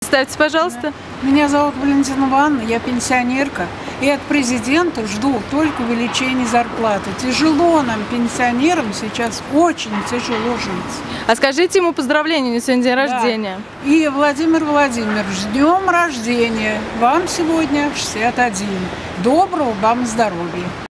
Ставьте, пожалуйста. Меня зовут Валентина Ивановна, я пенсионерка. И от президента жду только увеличения зарплаты. Тяжело нам, пенсионерам, сейчас очень тяжело жить. А скажите ему поздравления, у него сегодня день рождения. И, Владимир Владимирович, с днем рождения! Вам сегодня 61. Доброго вам здоровья!